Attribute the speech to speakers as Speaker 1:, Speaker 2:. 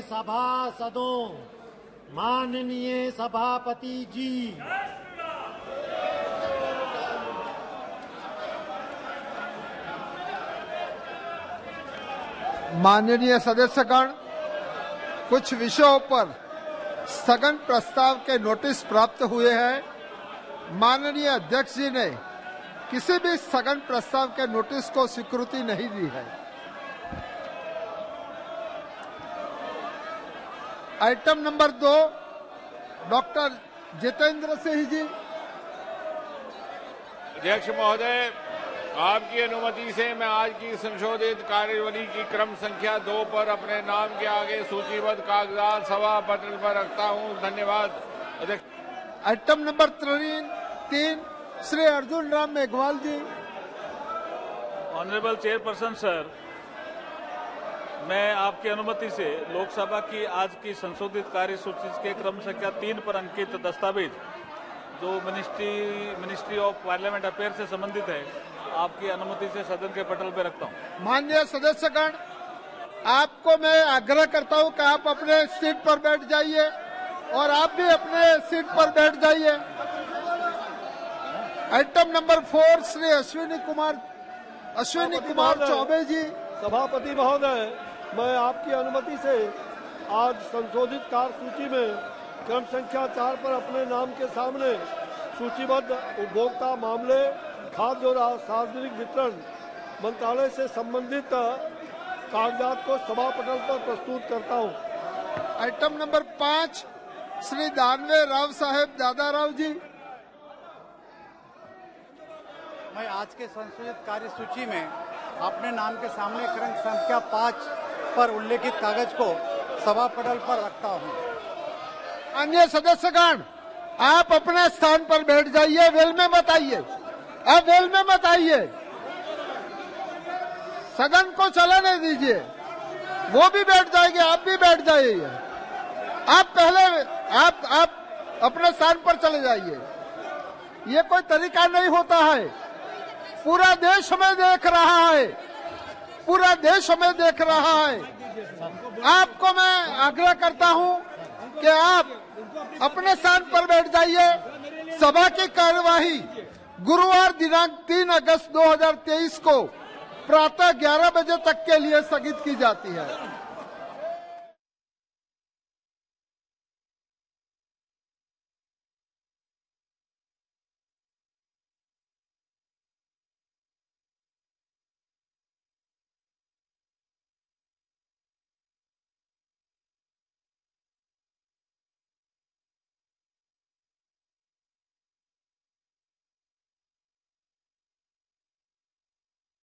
Speaker 1: सभासदों, माननीय सभापति जी,
Speaker 2: माननीय सदस्यगण, कुछ विषयों पर स्थगन प्रस्ताव के नोटिस प्राप्त हुए हैं। माननीय अध्यक्ष जी ने किसी भी स्थगन प्रस्ताव के नोटिस को स्वीकृति नहीं दी है। Item number 2, doctor Jitendra Singh ji.
Speaker 3: अध्यक्ष महोदय, आपकी अनुमति से मैं आज की संशोधित कार्यवली की क्रम संख्या 2 पर अपने नाम के आगे सूचीबद्ध कागजात सभा पटल पर रखता हूं। धन्यवाद अध्यक्ष।
Speaker 2: Item number 3, Shri Arjun Ram Meghwal ji.
Speaker 4: Honourable chairperson sir, मैं आपकी अनुमति से लोकसभा की आज की संशोधित कार्यसूची के क्रम संख्या 3 पर अंकित दस्तावेज जो मिनिस्ट्री ऑफ पार्लियामेंट अफेयर से संबंधित है, आपकी अनुमति से सदन के पटल पर रखता हूं।
Speaker 2: माननीय सदस्यगण, आपको मैं आग्रह करता हूं कि आप अपने सीट पर बैठ जाइए और आप भी अपने सीट पर बैठ जाइए। Item number 4, Shri Ashwini Kumar Choubey ji.
Speaker 5: सभापति महोदय, मैं आपकी अनुमति से आज संशोधित कार्यसूची में क्रम संख्या 4 पर अपने नाम के सामने सूचीबद्ध उपभोक्ता मामले, खाद्य और सार्वजनिक वितरण मंत्रालय से संबंधित कागजात को सभा पटल पर प्रस्तुत करता हूं।
Speaker 2: Item number 5, Shri Danve Rao Saheb Dadarao ji.
Speaker 6: मैं आज के संशोधित कार्यसूची में अपने नाम के सामने क्रम संख्या 5 पर उल्लेखित कागज को सभा पटल पर रखता हूं।
Speaker 2: अन्य सदस्यगण, आप अपने स्थान पर बैठ जाइए, वेल में मत आइए। आप वेल में मत आइए, सदन को चलाने दीजिए। वो भी बैठ जाएंगे, आप भी बैठ जाइए। आप पहले आप अपने स्थान पर चले जाइए। ये कोई तरीका नहीं होता है। पूरा देश हमें देख रहा है, पूरा देश हमें देख रहा है। आपको मैं आग्रह करता हूं कि आप अपने स्थान पर बैठ जाइए। सभा की कार्यवाही गुरुवार दिनांक 3 अगस्त 2023 को प्रातः 11 बजे तक के लिए स्थगित की जाती है।